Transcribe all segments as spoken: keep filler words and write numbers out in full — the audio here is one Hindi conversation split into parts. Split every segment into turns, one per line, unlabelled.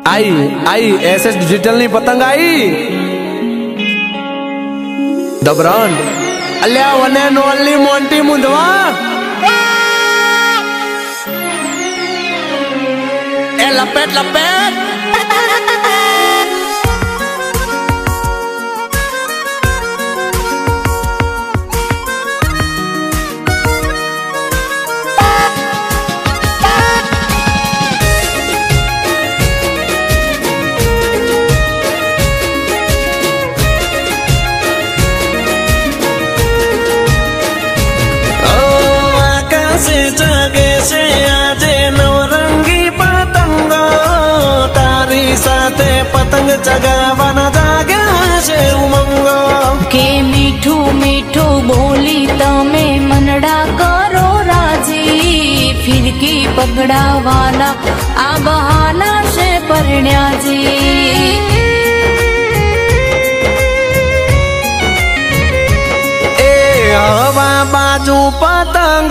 आई आई एस एस डिजिटल नी पतंग आई द ब्रांड अल्या वन एंड ओनली मोंटी मुंडवा ए लपेट लपेट
जगे से आजे नवरंगी पतंग तारी साथे पतंग चगावना जागे से उमंग
के मीठू मीठू बोली तमे मनड़ा करो राजी फिरकी पकड़ावाना आ बहाना से परण्या जी
ए हवा बाजू पतंग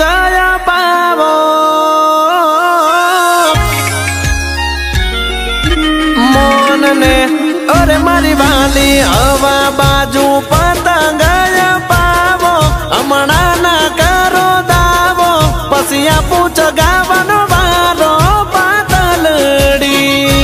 अरे मारी वाली हवा बाजू पतंग पावो हमणा ना करो दावो पसिया पूछ गावन वालो पातलड़ी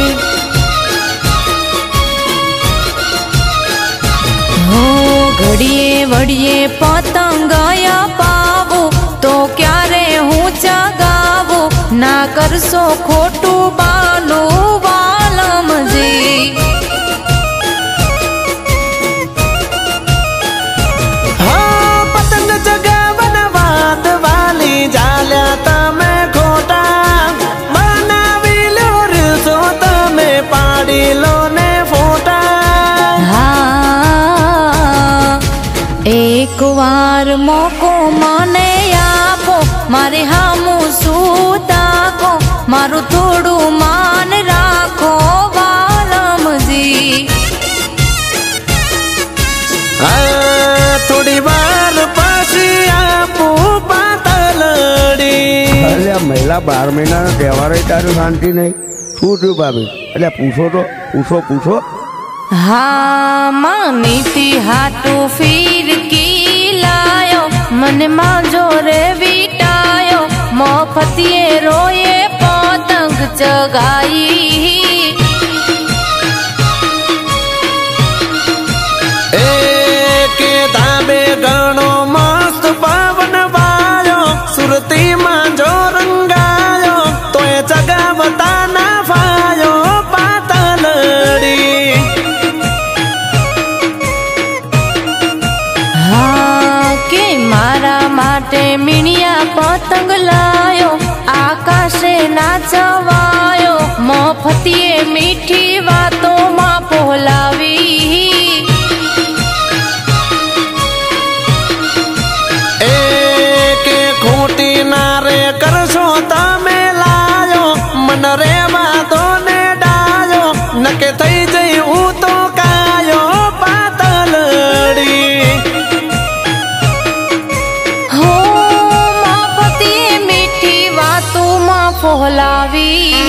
हो घड़िए वड़िए पतंग पावो तो क्या रे हूँ चगावो ना करसो खोटू बालो वालम जी एक वार मोको मने आपो मारे हामू सूता को मारू थोड़ू मान राखो वालम जी
थोड़ी बार पासी आपू पातलड़ी
अरे महिला बार महीना तहेवार तारू शांति नहीं शू थयु भाभी अरे पूछो तो पूछो पूछो
हाँ मानीती हाटू फिर की लायो मन मांजो रे विटायो मोफतिए रोए पतंग चगाई
एक दाबे गणो मस्त पवन वायो सुरती मांजो रंगायो तो ये चगावता ना फायो पातलड़ी
माटे मिनिया पतंग लायो आकाशे नाचवायो मोफतिए मीठी बातों मां पोलावी
एक खोटी नारे करसो तमे लायो मन रे बातों ने डायो नके थई जई ऊ तो कायो पातलड़ी
पोलावी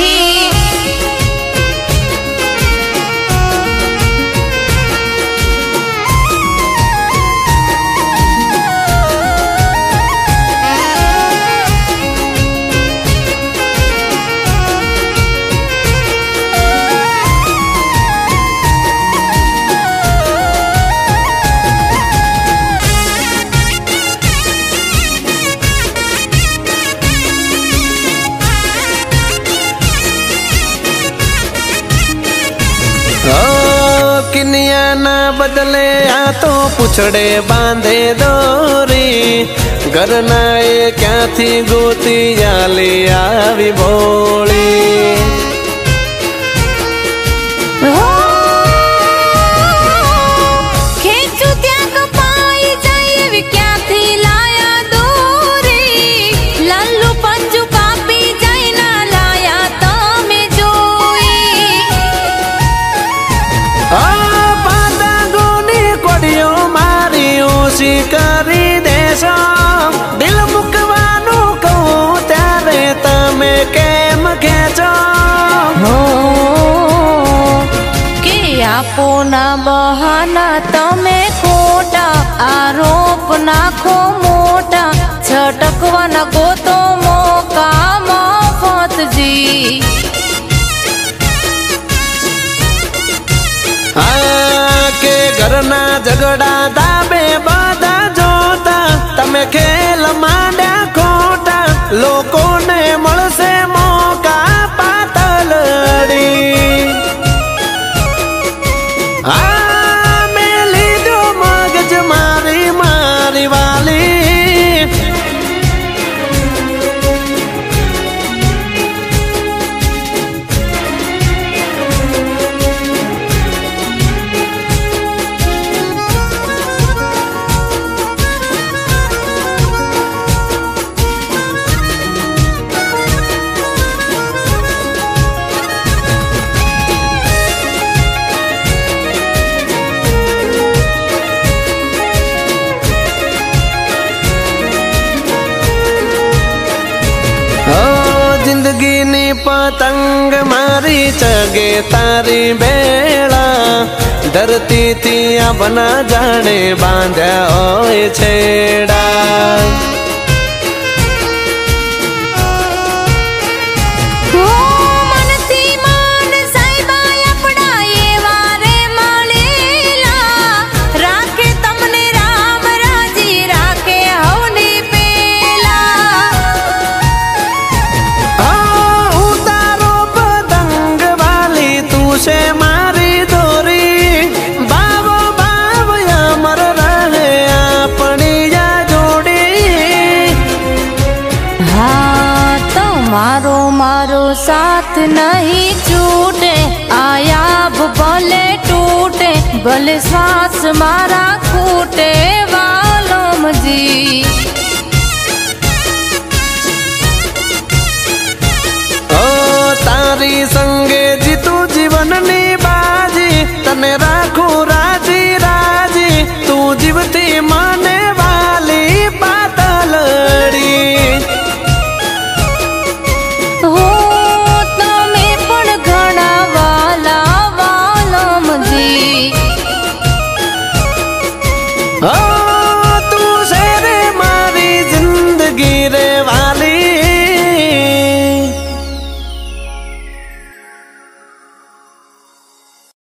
किनिया ना बदले आ तो पुछड़े बांधे दोरी घर नाए क्या थी गोती याली आवी भोली કરી દેશો દિલ મુકવાનું કહું ત્યારે તમે કેમ કે
તમે ખોટા આરોપ નાખો મોટા છટકવાના ગોતો મોકા મફતજી
હા કે ઘરના ઝઘડા દાબે બધા જોતા તમે ખેલ માંડ્યા ખોટા લોકોને મળશે મોકા પાતલડી આ મેં લીધો મગજ મારી મારી વાલી जिंदगी पतंग मारी चगे तारी बेड़ा धरती थी अब न जाने बांधा होय छेड़ा से मारी दोरी बाबो बाब अमर रहे अपनी या जोड़ी
हाँ तो मारो मारो साथ नहीं छूटे आयाब भले टूटे भले श्वास मारा फूटे वालों जी
तारी संगे जीतू जीवन नी बाजी तने राखू राजी राजी तू जीवती माने वाली पातलड़ी
हो तमे पण घणा वाला वालम जी
ओ